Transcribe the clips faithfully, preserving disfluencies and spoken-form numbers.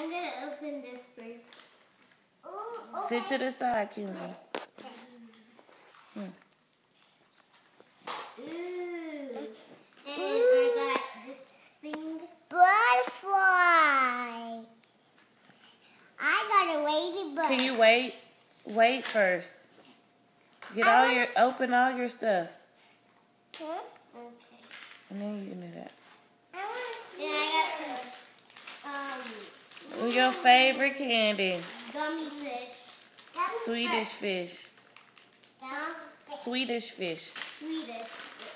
I'm gonna open this first. Ooh, okay. Sit to the side, Kenzie. Hmm. Ooh. And I got this thing. Butterfly. I got a ladybug. Can you wait? Wait first. Get all your, open all your stuff. Huh? Okay. And then you can do that. I want to see. And I got some, um. Your favorite candy. Gummy fish. Swedish fish. Huh? Swedish fish. Swedish.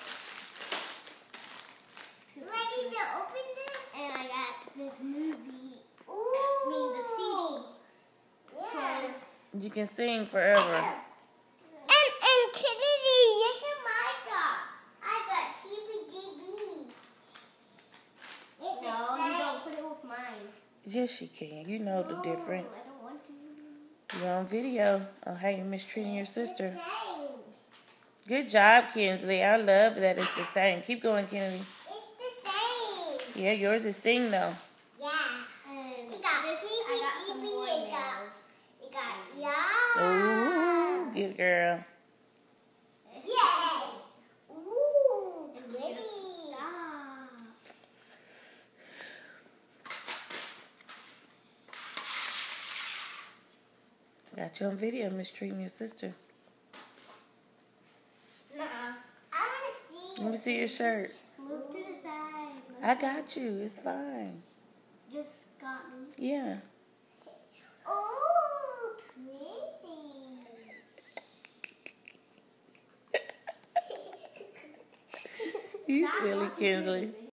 Ready to open this? And I got this movie. Ooh. I mean the C D. Yeah. You can sing forever. And and Kennedy, look at my top. I got T V G B. It's no, you don't put it with mine. Yes, you can. You know no, the difference. I don't want to. You're on video on how you're mistreating your sister. Good job, Kinsley. I love that it's the same. Keep going, Kennedy. It's the same. Yeah, yours is sing though. Yeah. And we got this, T V, I got some more nails. We got yeah. Ooh, good girl. Yeah. Ooh, pretty. Stop. Got you on video mistreating your sister. Nuh-uh. I want to see. Let me see your shirt. Move to the side. Move I got you. It's fine. Just got me. Yeah. Oh, pretty. You silly, Kinsley.